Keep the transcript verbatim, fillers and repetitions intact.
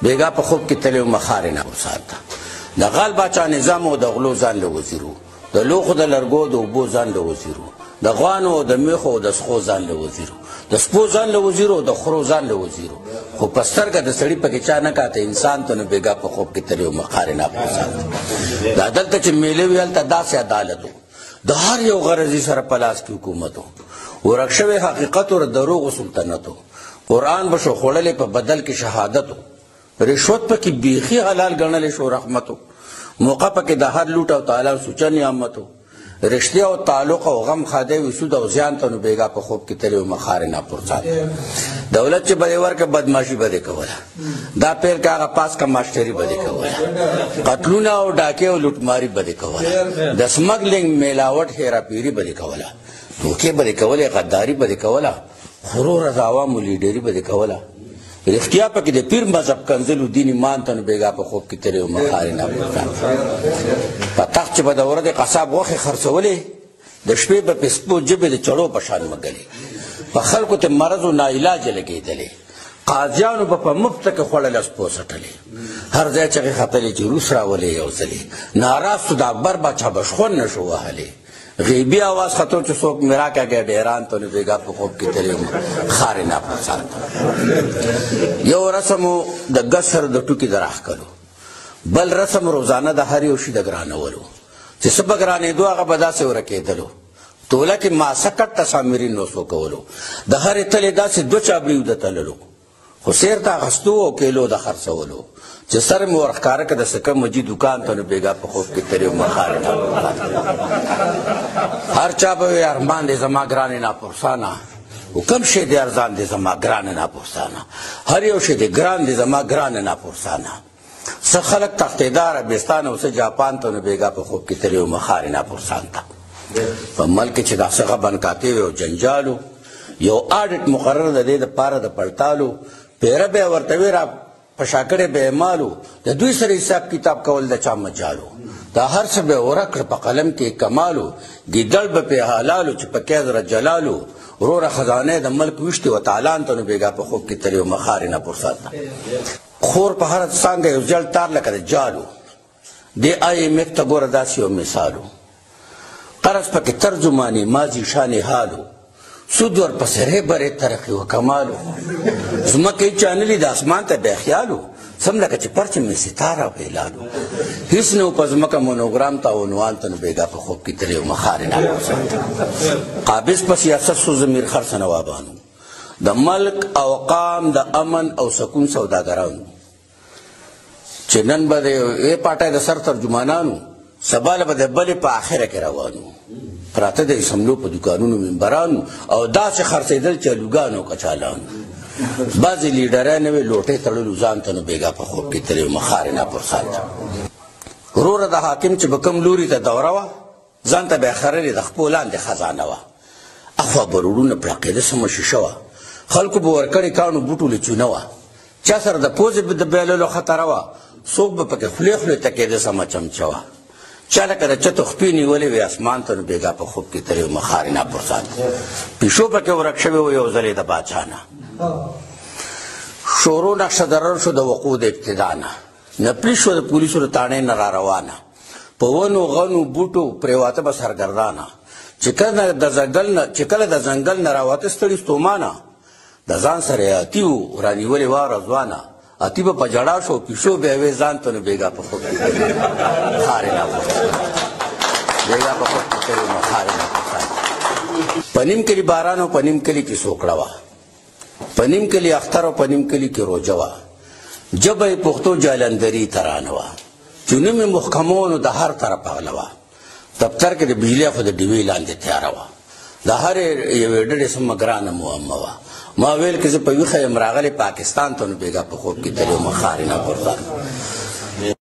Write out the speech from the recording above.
بیګا په خوب کې تللی و مخارې نه وساته د غال باچا نظام او د غلو ځان له وزیر و د لوښو د لرګو د اوبو ځان له وزیر و د غوانو او د میخو او د سخو ځان له وزیر و د سپو ځان له وزیر و د خرو ځان له وزیر و خو په سترګه د سړي پکې چا نه کاته انسان ته نو بیګا په خوب کې تللی و مخارې نه وساته دا دلته چې میلې وي هلته داسې عدالت و د هر یو غرضي سره په لاس کې حکومت و ورک شوی حقیقت و دروغو سلطنت و قرآن به شو خوړلې په بدل کې شهادت و رشوت پکې بیخي حلال ګڼلی شو رحمت و موقع پکې د هر لوټ او تعالی سوچه نعمت و رشتیا او تعلق او غم خاده وي سود او زیان ته نو بیګا په خوب کې تللی و مخارې نه پرساته دولت چې به یې ورکړه بدماشي به دې کوله دا پیر که هغه پاس کا ماسټري به دې کوله قتلونه او ډاکې او لوټماري به دې کوله د سمګلینګ میلاوټ هیراپیري به دې کوله ټوکې به دې کولې غداري به دې کوله خرور از عوامو لیډري به دې کوله رښتیا پکې د پیر مذهب کنځلو دین ایمان ته نو بیګا په خوب کې تللی و مخارې نه پرساته په تخت چې به د ورځې قصاب غوښې خرڅولې د شپې به په سپو ژبې د چړو په شان مږلې په خلکو ته مرض و ناعلاجه لګېدلې قاضیانو به په مفته کې خوړله سپو څټلې هر ځای چغې ختلې چې روس راولې یو ځلې ناراستو د اکبر باچا به شخون نه شو وهلې غیبی آواز خطو چې څوک میرا کا گیا ډیران ته نو بیګا په خوب کې تللی و مخارې نه پرساته یو رسم و د ګز سره د ټوکې د راښکلو بل رسم روزانه د هر یو شي د ګرانولو چې څه به ګرانېدو هغه به داسې ورکېدلو توله کې ماسه کټ تصامیرین نوسو کولو د هرې تلې داسې دوه چابړي د تللو خو سیر ته اخیستو او کیلو د خرڅولو چې سر مې ورښکاره که د سکه مجي دوکان ته نو بیګا په خوب کې تللی و مخارې نه هر چا به وی ارمان دی زما ګرانې ناپرسانه و کم شی دی ارزان دی زما ګرانې ناپرسانه هر یو شی دی ګران دی زما ګرانې ناپرسانه څه خلک تختیدار عربستان او څه جاپان ته نو بیګا په خوب کې تللی و مخارې ناپرسان ته په ملک کې چې دا څه بنکاتې وي او جنجالو یو آډټ مقرر د دې دپاره د پړتالو پیره به یې ورته وي را په شاکړې به یې مالو د دوی سره حساب کتاب کول د چا مجالو دا هر څه به یې ورک کړ په قلم کې کمالو ګیدړ به پې حلالو چې په کې زره جلالو وروره خزانې د ملک ویشتې و تالان ته نو بیګا په خوب کې تللی و مخارې نه پرساته خور په هره څانګه یو جل تار لکه د جالو دې آی ایم ایف ته ګوره داسې یو مثالو قرض پکې ترجمانې ماضي شانې حالو سود ورپسې رهبرې ترقي و کمالو ځمکه یې چا نه لید اسمان ته بیا خیالو سم لکه چې پرچم مې ستاره پیلالو هېڅ نه و په ځمکه مونوګرام ته او عنوان ته نو بیګا په خوب کې تللی و مخارې نه پرساته قابض په سیاست سو ضمیر خرڅ نوابانو د ملک او قام د امن او سکون سوداګرانو چې نن به د یوې پاټۍ د سر ترجمانانو سبا له به د بلې په آخره کې روانو پراته د اسملو په دوکانونو ممبرانو او داسې خرڅېدل چې الوګانو کچالانو بعضې لیډران وې لوټې تړلو ځان ته نو بیګا په خوب کې تللی و مخارې نه پرساته وروره د حاکم چې به کوم لوري ته دوره وه ځان ته به یې خرلې د خپو لاندې خزانه وه اخوا به روډونه پړقېده سمه شیشه وه خلکو به ورکړې کاڼو بوټو له چونه وه چا سره د پوزې د بیللو خطره وه څوک به پکې خولې خولې ته کېده سمه چمچه وه چا لکه د چتو خپې نیولې وې اسمان ته نو بیګا په خوب کې تللی و مخارې نه پرساته پیشو پکې ورک شوی و یو ځلې د باچا نه شورو نقشه درر شو د وقوع د ابتدا نه نپلي شو د پولیسو د تاڼې نه را روانه په ونو غنو بوټو پرېواته به سرګردانه چې کله د ځنګل نه چې کله د ځنګل نه راوته ستړي ستومانه د ځان سره یې اتي و رانیولې وه رضوانه اتی به په جړا شو پیشو به یې ځان ته نو بیګا په خوب کې مخارې نه پرساته بیګا په خوب کې تللی و مخارې نه پرساته په نیم کلي باران او په نیم کلي کې سوکړه وه په نیم کلي اختر او په نیم کلي کې روژه وه ژبه یې پښتو جالندري ترانه وه چونې مې محکمونو د هر طرف اغله وه دفتر کې د بجلۍ خو د ډیوې لاندې تیاره وه د هرې یوې ډډې سمه ګرانه معمه وه ما ویل که زه په ویښه یم راغلی پاکستان ته نو بیګا په خوب کې تللی و مخارې نه پرساته